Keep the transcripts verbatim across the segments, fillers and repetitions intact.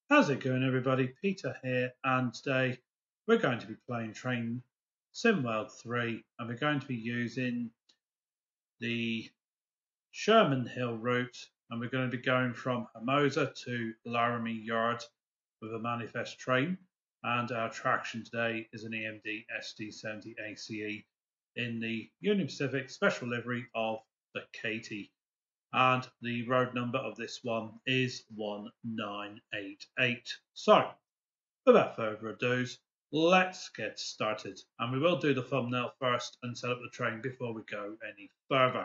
How's it going, everybody? Peter here, and today we're going to be playing Train Sim World three, and we're going to be using the Sherman Hill route, and we're going to be going from Hermosa to Laramie Yard with a manifest train, and our traction today is an E M D S D seventy A C E in the Union Pacific special livery of the Katy. And the road number of this one is one nine eight eight. So, without further ado, let's get started. And we will do the thumbnail first and set up the train before we go any further.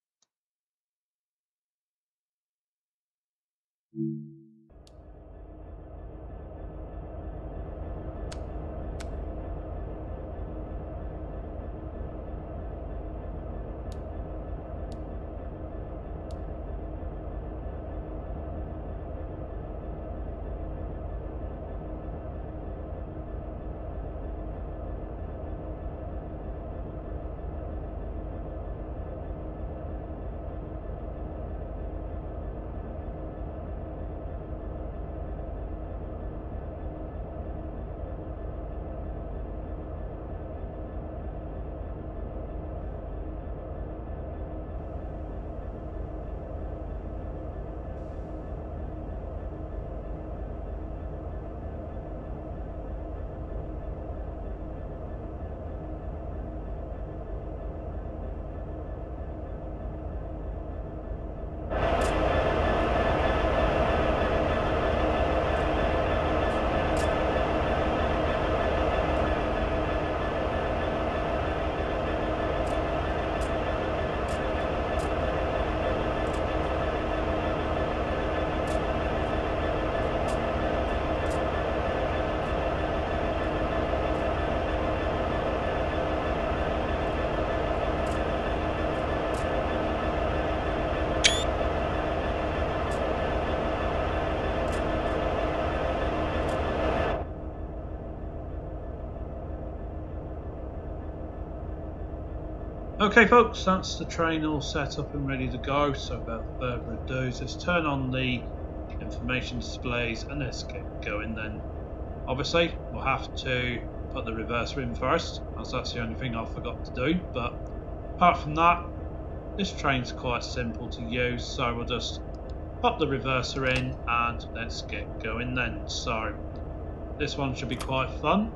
Okay folks, that's the train all set up and ready to go, so without further ado, let's turn on the information displays and let's get going then. Obviously, we'll have to put the reverser in first, as that's the only thing I forgot to do, but apart from that, this train's quite simple to use, so we'll just pop the reverser in and let's get going then. So, this one should be quite fun,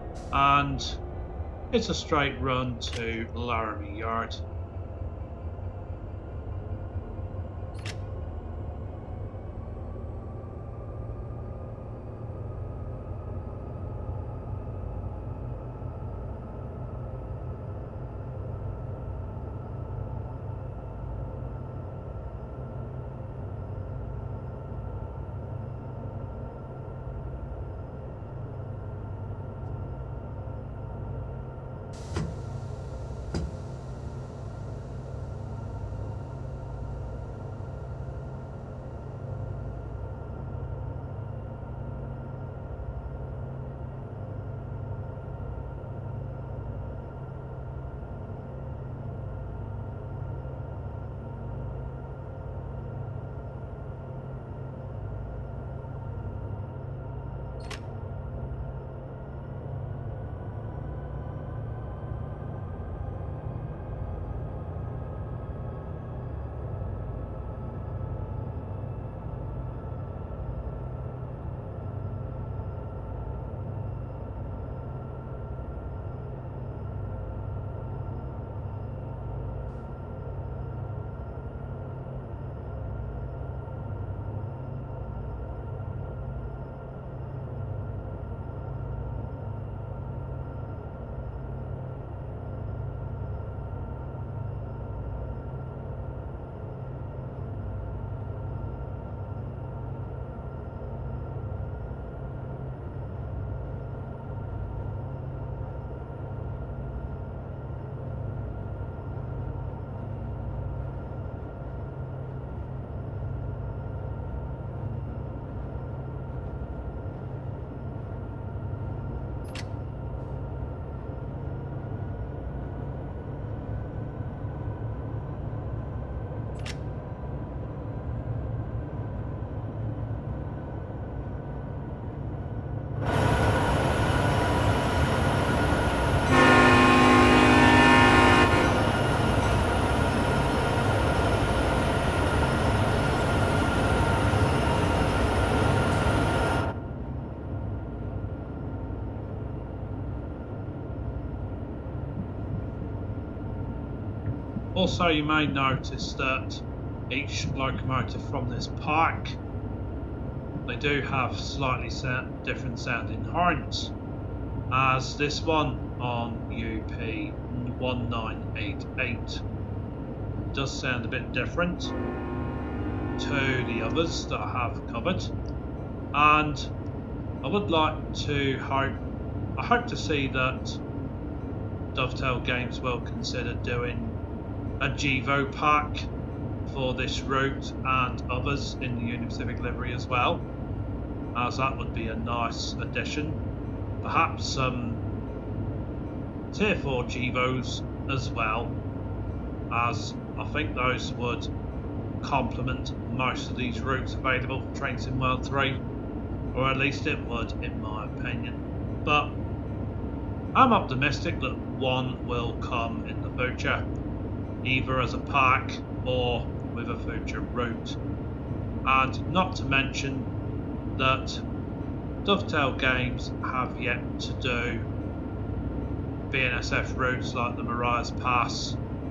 and it's a straight run to Laramie Yard. Also, you may notice that each locomotive from this pack, they do have slightly different sounding horns, as this one on U P one nine eight eight does sound a bit different to the others that I have covered, and I would like to hope, I hope to see that Dovetail Games will consider doing a Gevo pack for this route and others in the Union Pacific livery as well, as that would be a nice addition. Perhaps some tier four Gevos as well, as I think those would complement most of these routes available for Train Sim World three, or at least it would in my opinion. But I'm optimistic that one will come in the future, either as a pack or with a future route. And not to mention that Dovetail Games have yet to do B N S F routes like the Marias Pass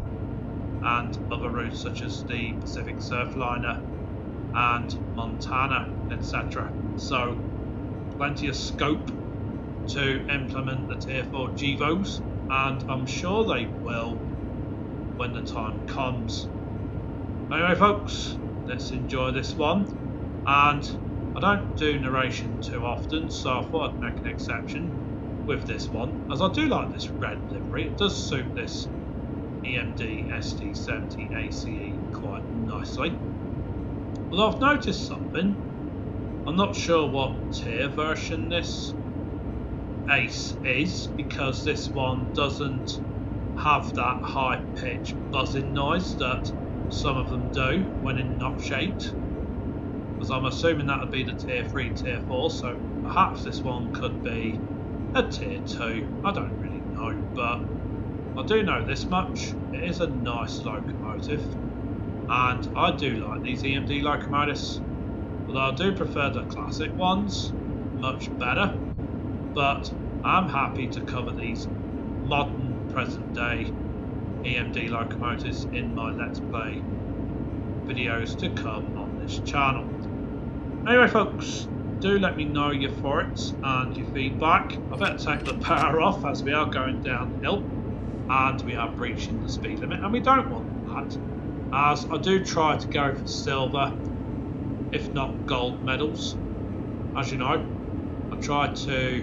and other routes such as the Pacific Surfliner and Montana, et cetera. So plenty of scope to implement the tier four Gevos, and I'm sure they will when the time comes. Anyway folks, let's enjoy this one, and I don't do narration too often, so I thought I'd make an exception with this one, as I do like this red livery. It does suit this E M D S D seventy A C E quite nicely. Although I've noticed something, I'm not sure what tier version this Ace is, because this one doesn't have that high pitched buzzing noise that some of them do when in knock shaped, as I'm assuming that would be the tier three, tier four, so perhaps this one could be a tier two. I don't really know, but I do know this much: it is a nice locomotive, and I do like these E M D locomotives, although I do prefer the classic ones much better. But I'm happy to cover these modern present day E M D locomotives in my Let's Play videos to come on this channel. Anyway folks, do let me know your thoughts and your feedback. I better take the power off as we are going downhill and we are breaching the speed limit, and we don't want that, as I do try to go for silver if not gold medals. As you know, I try to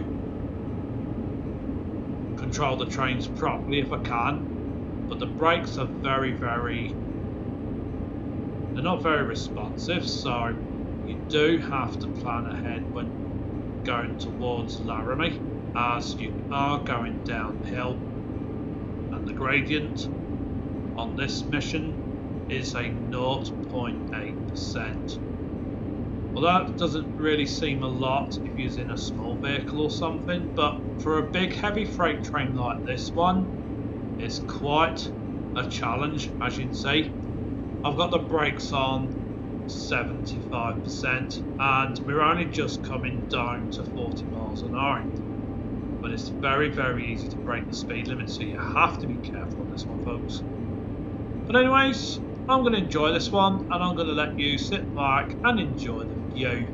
control the trains properly if I can, but the brakes are very very they're not very responsive, so you do have to plan ahead when going towards Laramie, as you are going downhill, and the gradient on this mission is a zero point eight percent. Well, that doesn't really seem a lot if you're in a small vehicle or something, but for a big heavy freight train like this one, it's quite a challenge. As you can see, I've got the brakes on seventy-five percent and we're only just coming down to forty miles an hour. But it's very very easy to break the speed limit, so you have to be careful on this one folks. But anyways, I'm going to enjoy this one, and I'm going to let you sit back and enjoy the view.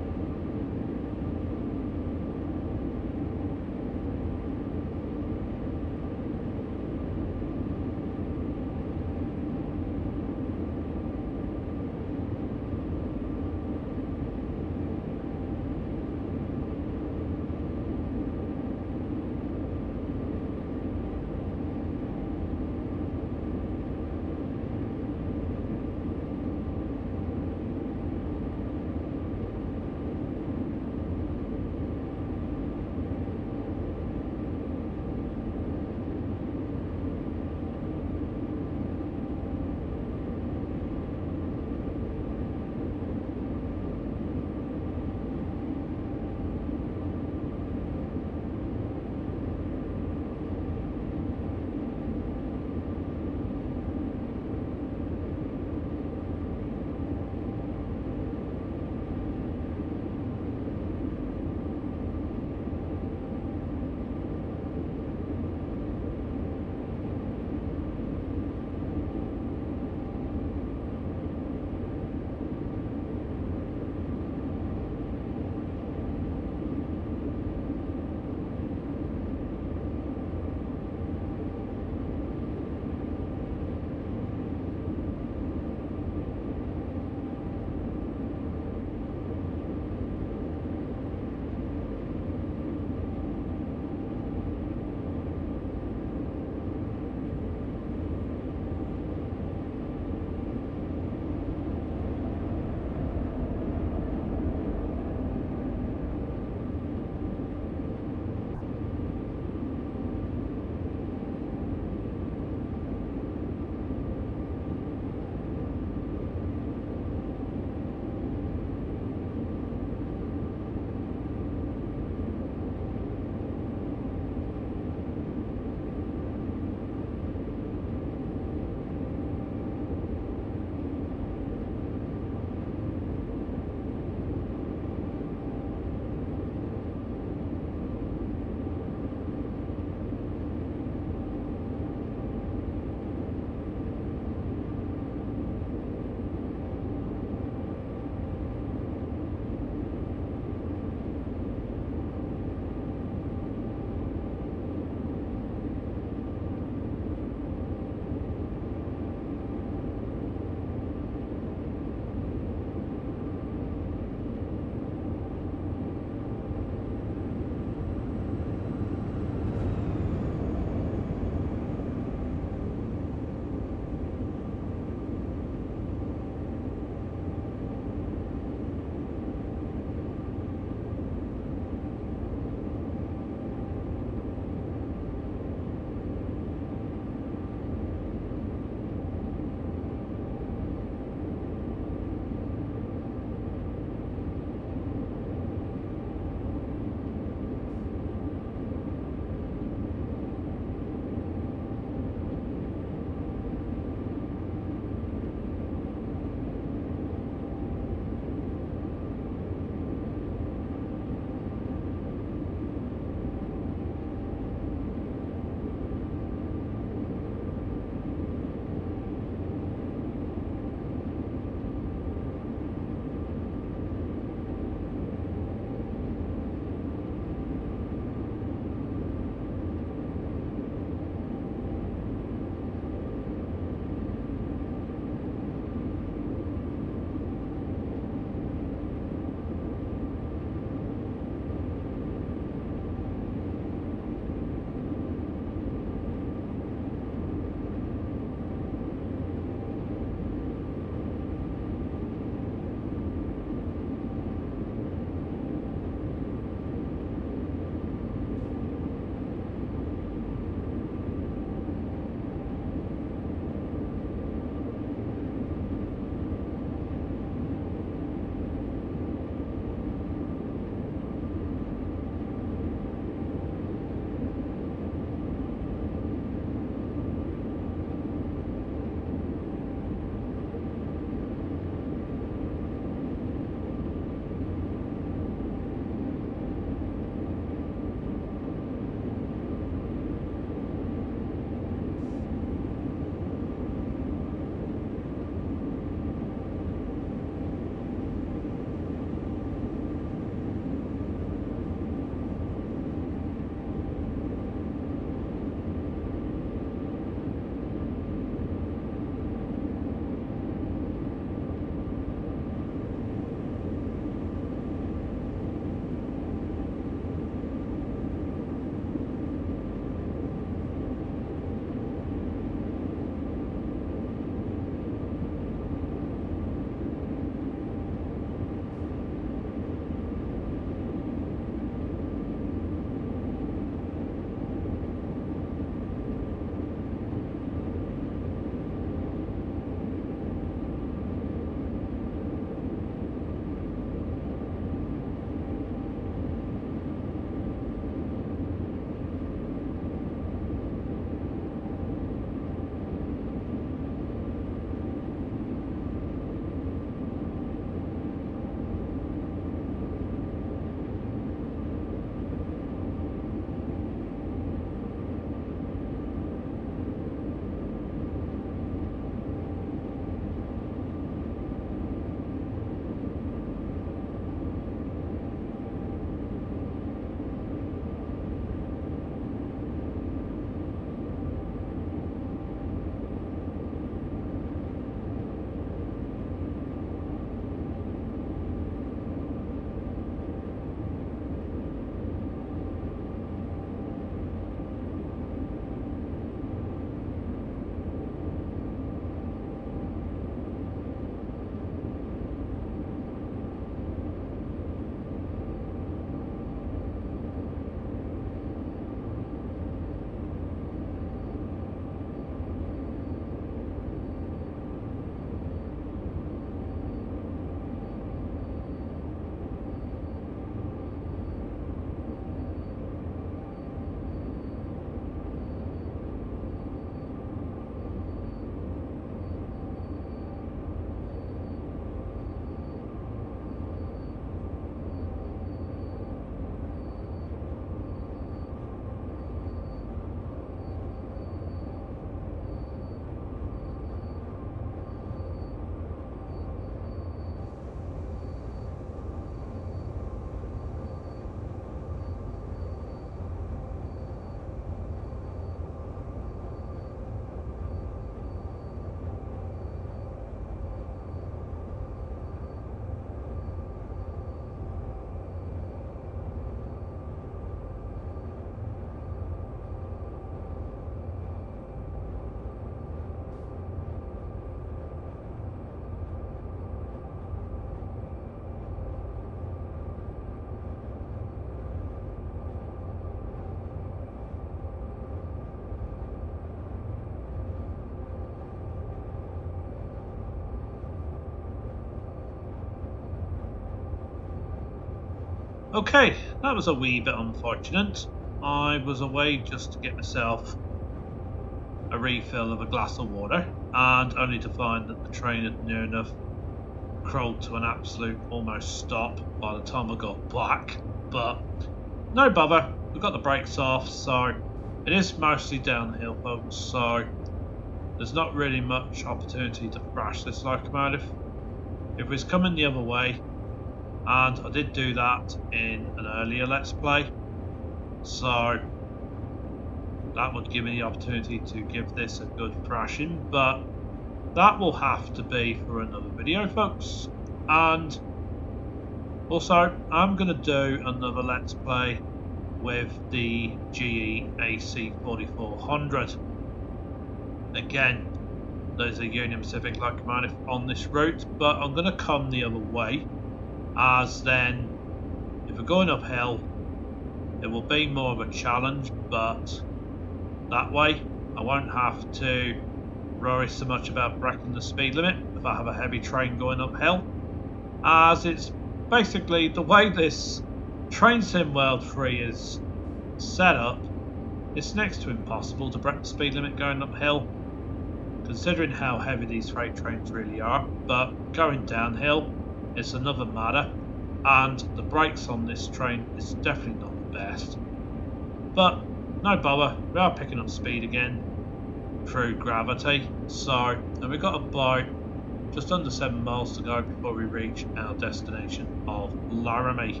Okay, that was a wee bit unfortunate. I was away just to get myself a refill of a glass of water, and only to find that the train had near enough crawled to an absolute almost stop by the time I got back. But no bother, we've got the brakes off, so it is mostly downhill, folks, so there's not really much opportunity to thrash this locomotive. If it was coming the other way, and I did do that in an earlier Let's Play, so that would give me the opportunity to give this a good thrashing, but that will have to be for another video, folks. And also, I'm going to do another Let's Play with the G E A C forty-four hundred. Again, there's a Union Pacific locomotive on this route, but I'm going to come the other way, as then if we're going uphill it will be more of a challenge, but that way I won't have to worry so much about breaking the speed limit if I have a heavy train going uphill, as it's basically the way this Train Sim World three is set up, it's next to impossible to break the speed limit going uphill, considering how heavy these freight trains really are. But going downhill, it's another matter, and the brakes on this train is definitely not the best. But no bother, we are picking up speed again through gravity, so and we've got about just under seven miles to go before we reach our destination of Laramie.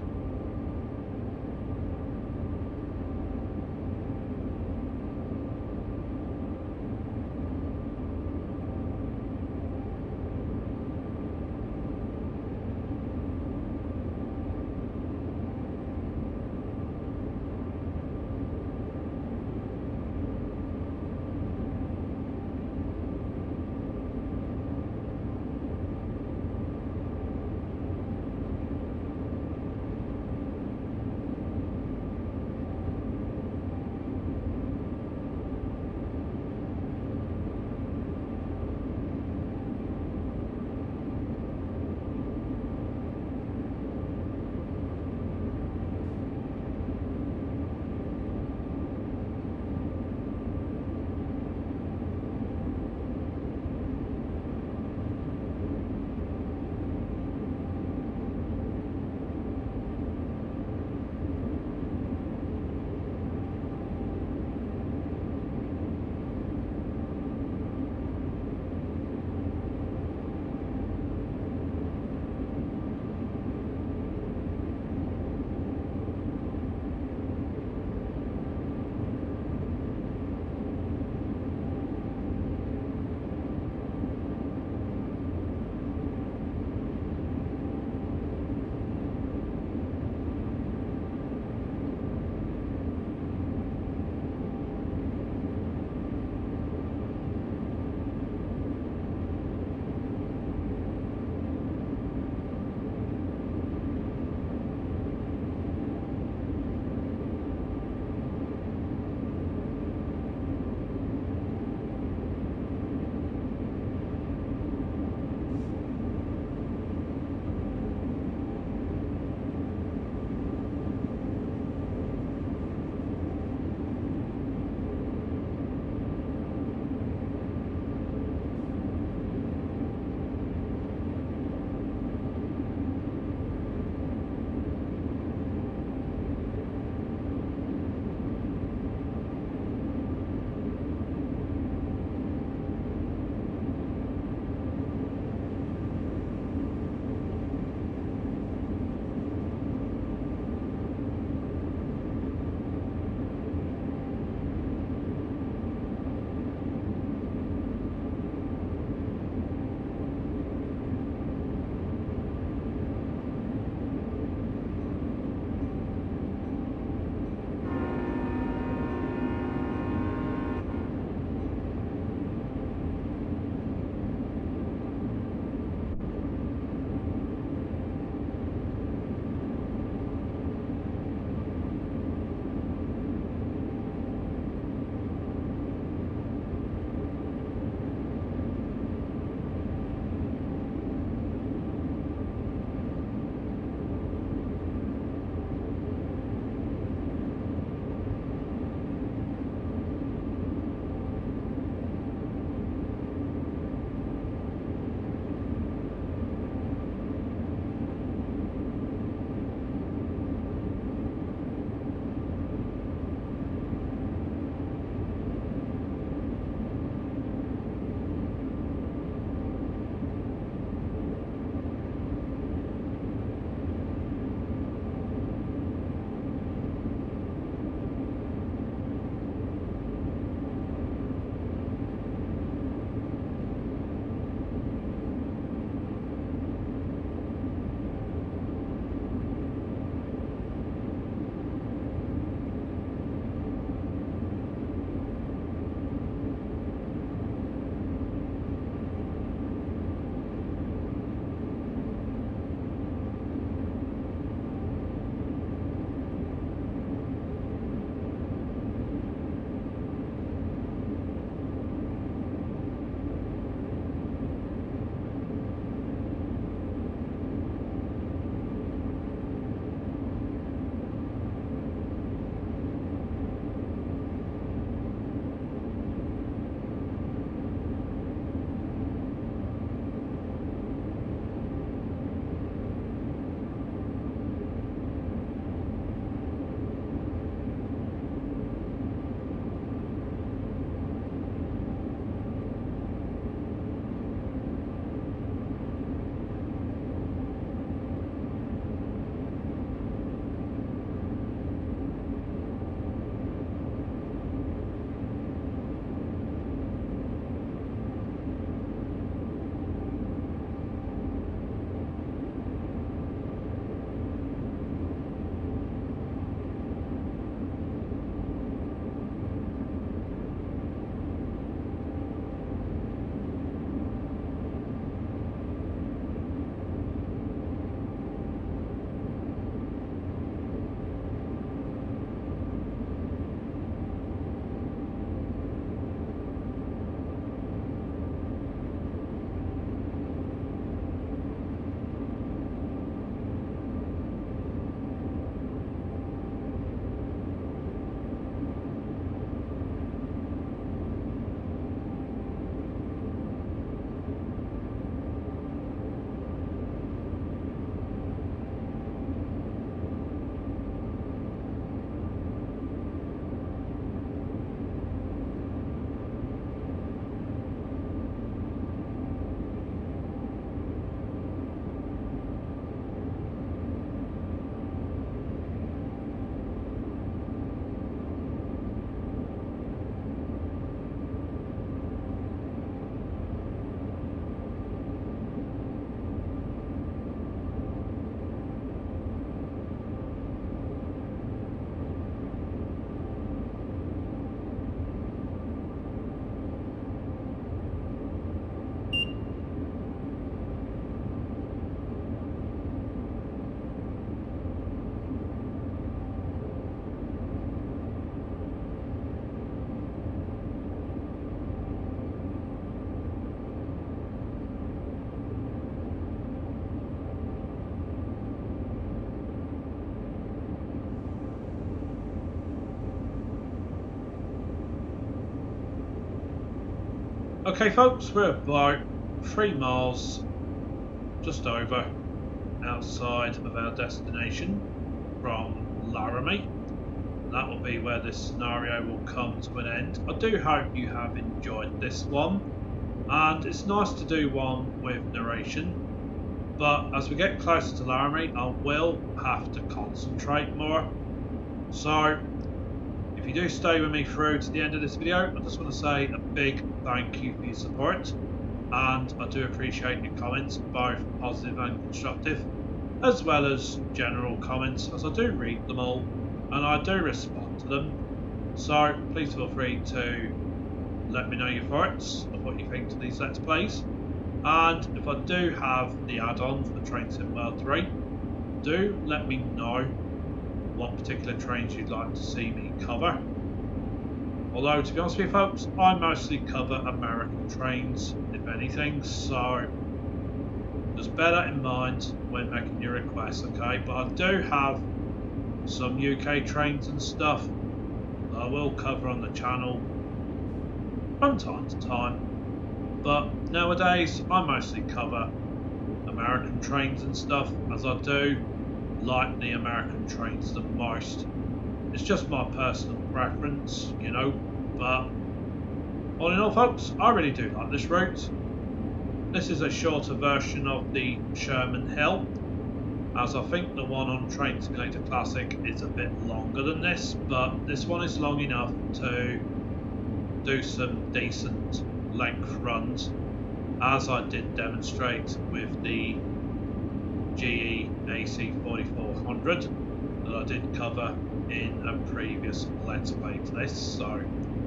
Okay folks, we're about three miles just over outside of our destination from Laramie. That will be where this scenario will come to an end. I do hope you have enjoyed this one, and it's nice to do one with narration, but as we get closer to Laramie I will have to concentrate more. So if you do stay with me through to the end of this video, I just want to say a big thank you for your support, and I do appreciate your comments, both positive and constructive, as well as general comments, as I do read them all and I do respond to them. So please feel free to let me know your thoughts of what you think to these Let's Plays, and if I do have the add-on for Train Sim World three, do let me know what particular trains you'd like to see me cover. Although, to be honest with you folks, I mostly cover American trains, if anything, so just bear that in mind when making your requests, okay? But I do have some U K trains and stuff that I will cover on the channel from time to time. But nowadays, I mostly cover American trains and stuff, as I do like the American trains the most. It's just my personal preference, you know, but all in all folks, I really do like this route. This is a shorter version of the Sherman Hill, as I think the one on Train Simulator Classic is a bit longer than this, but this one is long enough to do some decent length runs, as I did demonstrate with the G E A C forty-four hundred that I did cover in a previous Let's Play to this. So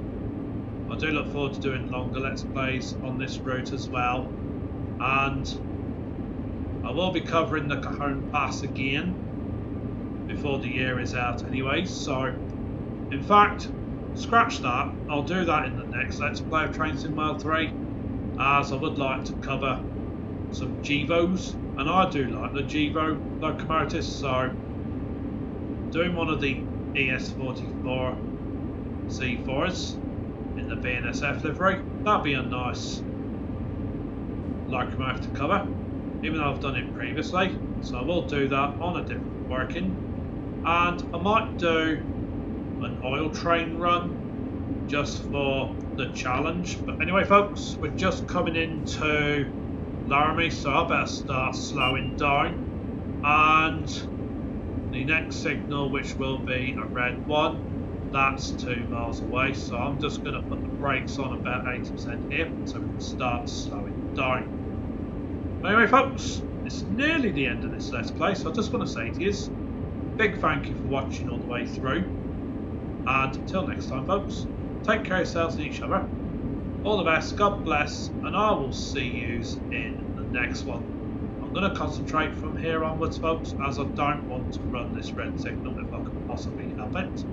I do look forward to doing longer Let's Plays on this route as well, and I will be covering the Cajon Pass again before the year is out anyway. So in fact, scratch that, I'll do that in the next Let's Play of Train Sim World three, as I would like to cover some Gevos, and I do like the Gevo locomotives, so doing one of the E S forty-four C fours in the B N S F livery, that'd be a nice locomotive to cover, even though I've done it previously, so I will do that on a different working, and I might do an oil train run just for the challenge. But anyway folks, we're just coming into Laramie, so I better start slowing down, and the next signal, which will be a red one, that's two miles away, so I'm just going to put the brakes on about eighty percent here so we can start slowing down. Anyway folks, it's nearly the end of this Let's Play, so I just want to say to you, big thank you for watching all the way through, and until next time folks, take care of yourselves and each other. All the best, God bless, and I will see you in the next one. I'm going to concentrate from here onwards folks, as I don't want to run this red signal if I can possibly help it.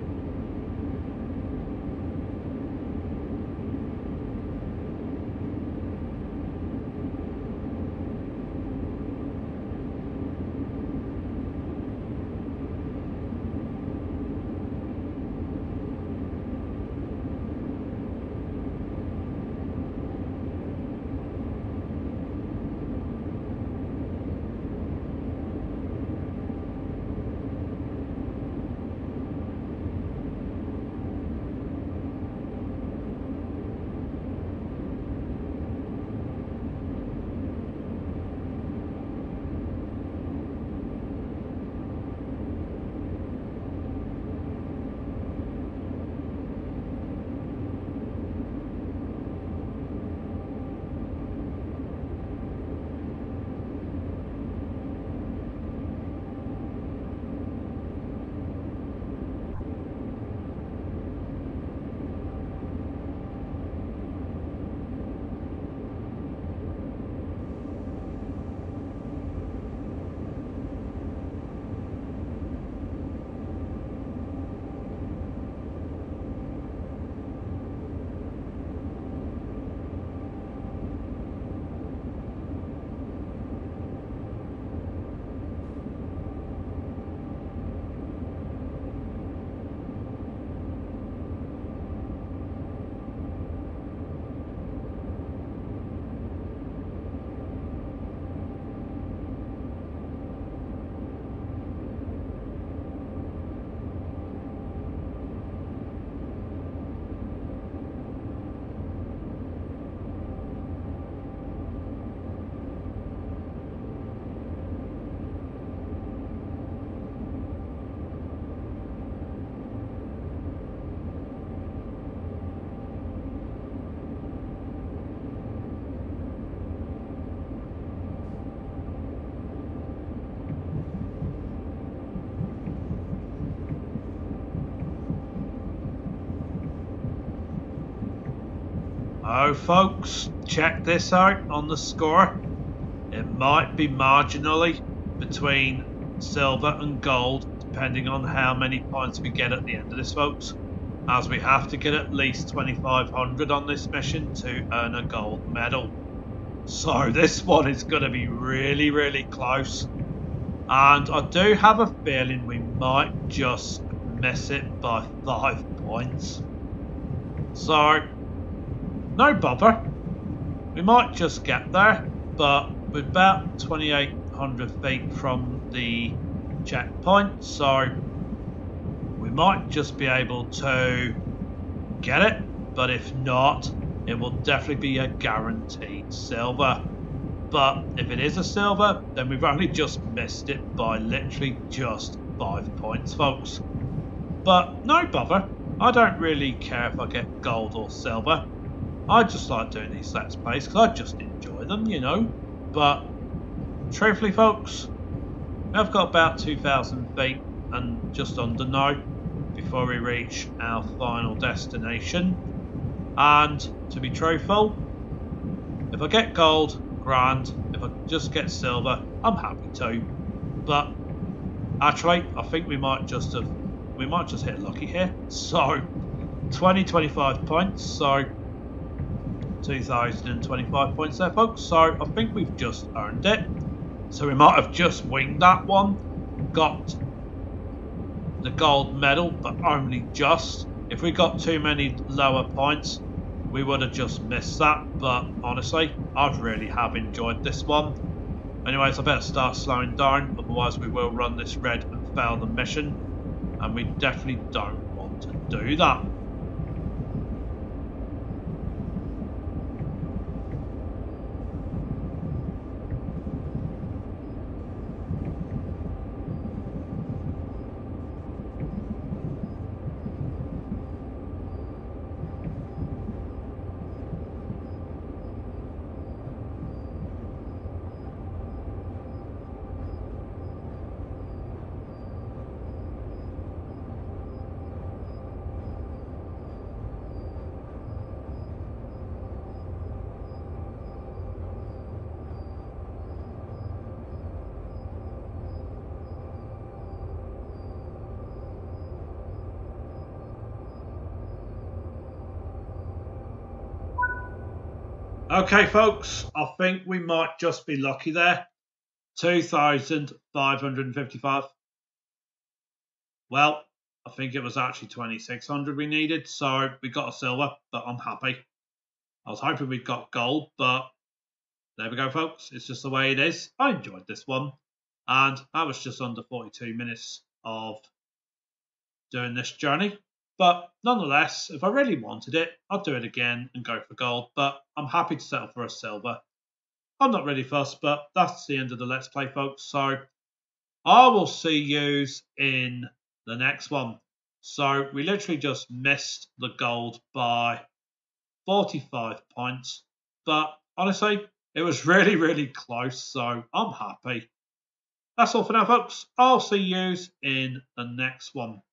So folks, check this out on the score. It might be marginally between silver and gold, depending on how many points we get at the end of this, folks, as we have to get at least twenty-five hundred on this mission to earn a gold medal. So this one is going to be really, really close. And I do have a feeling we might just miss it by five points. So, no bother. We might just get there, but we're about twenty-eight hundred feet from the checkpoint, so we might just be able to get it, but if not, it will definitely be a guaranteed silver. But if it is a silver, then we've only just missed it by literally just five points, folks. But no bother, I don't really care if I get gold or silver. I just like doing these let's plays because I just enjoy them, you know. But truthfully, folks, I've got about two thousand feet and just under now before we reach our final destination. And to be truthful, if I get gold, grand. If I just get silver, I'm happy too. But actually, I think we might just have, we might just hit lucky here. So twenty, twenty-five points. So two thousand twenty-five points there, folks. So I think we've just earned it. So we might have just winged that one. Got the gold medal, but only just. If we got too many lower points, we would have just missed that. But honestly, I really have enjoyed this one. Anyways, I better start slowing down, otherwise we will run this red and fail the mission, and we definitely don't want to do that. Okay, folks, I think we might just be lucky there. two thousand five hundred fifty-five. Well, I think it was actually twenty-six hundred we needed, so we got a silver, but I'm happy. I was hoping we'd got gold, but there we go, folks. It's just the way it is. I enjoyed this one, and that was just under forty-two minutes of doing this journey. But nonetheless, if I really wanted it, I'd do it again and go for gold, but I'm happy to settle for a silver. I'm not really fussed, but that's the end of the Let's Play, folks. So I will see yous in the next one. So we literally just missed the gold by forty-five points. But honestly, it was really, really close, so I'm happy. That's all for now, folks. I'll see yous in the next one.